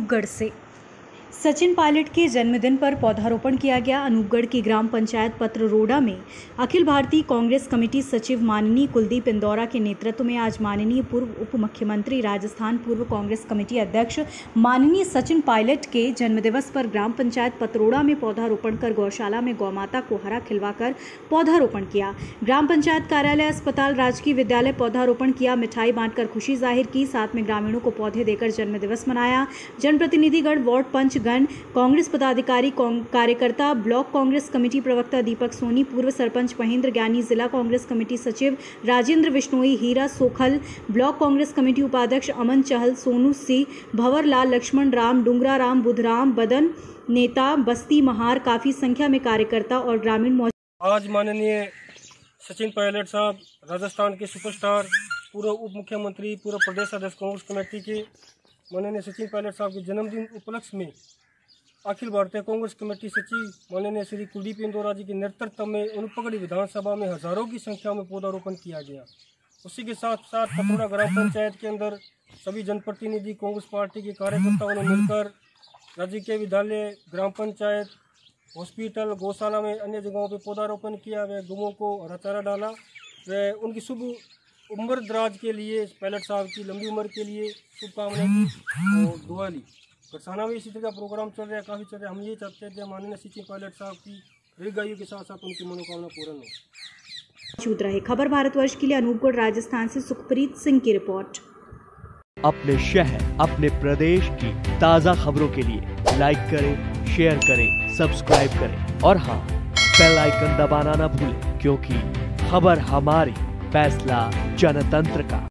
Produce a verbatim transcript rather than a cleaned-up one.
अनूपगढ़ से सचिन पायलट के जन्मदिन पर पौधारोपण किया गया। अनूपगढ़ की ग्राम पंचायत पत्ररोड़ा में अखिल भारतीय कांग्रेस कमेटी सचिव माननीय कुलदीप इंदौरा के नेतृत्व में आज माननीय पूर्व उप मुख्यमंत्री, राजस्थान पूर्व कांग्रेस कमेटी अध्यक्ष माननीय सचिन पायलट के जन्मदिवस पर ग्राम पंचायत पत्ररोड़ा में पौधारोपण कर गौशाला में गौमाता को हरा खिलवाकर पौधारोपण किया। ग्राम पंचायत कार्यालय, अस्पताल, राजकीय विद्यालय पौधारोपण किया। मिठाई बांटकर खुशी जाहिर की। साथ में ग्रामीणों को पौधे देकर जन्मदिवस मनाया। जनप्रतिनिधिगण, वार्ड पंच, कांग्रेस पदाधिकारी, कार्यकर्ता, ब्लॉक कांग्रेस कमेटी प्रवक्ता दीपक सोनी, पूर्व सरपंच महेंद्र ज्ञानी, जिला कांग्रेस कमेटी सचिव राजेंद्र बिश्नोई, हीरा सोखल, ब्लॉक कांग्रेस कमेटी उपाध्यक्ष अमन चहल, सोनू सी, भंवरलाल, लक्ष्मण राम, डुंगरा राम, बुधराम, बदन, नेता बस्ती महार, काफी संख्या में कार्यकर्ता और ग्रामीण मौजूद। आज माननीय सचिन पायलट साहब, राजस्थान के सुपरस्टार, पूर्व उप मुख्यमंत्री, पूर्व प्रदेश अध्यक्ष कांग्रेस कमेटी के माननीय सचिन पायलट साहब के जन्मदिन उपलक्ष्य में अखिल भारतीय कांग्रेस कमेटी सचिव माननीय श्री कुलदीप इंदौरा जी के नेतृत्व में अनूपगढ़ विधानसभा में हजारों की संख्या में पौधारोपण किया गया। उसी के साथ साथ पत्ररोड़ा ग्राम पंचायत के अंदर सभी जनप्रतिनिधि, कांग्रेस पार्टी के कार्यकर्ताओं ने मिलकर राज्य के विद्यालय, ग्राम पंचायत, हॉस्पिटल, गौशाला में अन्य जगहों पर पौधारोपण किया। व गौओं को हरा चारा डाला व उनकी शुभ उम्र दराज के लिए, पायलट साहब की लंबी उम्र के लिए शुभकामनाएं की और दुआ ली। बरसाना में इसी तरह का प्रोग्राम चल रहा है, काफ़ी चल रहा है। हम ये चाहते हैं कि माननीय सचिन पायलट साहब की दीर्घायु के साथ साथ उनकी मनोकामना पूर्ण हो। मौजूद रहे। खबर भारतवर्ष के लिए अनूपगढ़ राजस्थान से सुखप्रीत सिंह की रिपोर्ट। अपने शहर, अपने प्रदेश की ताज़ा खबरों के लिए लाइक करें, शेयर करें, सब्सक्राइब करें और हाँ, बेल आइकन दबाना ना भूलें, क्योंकि खबर हमारी, फैसला जनतंत्र का।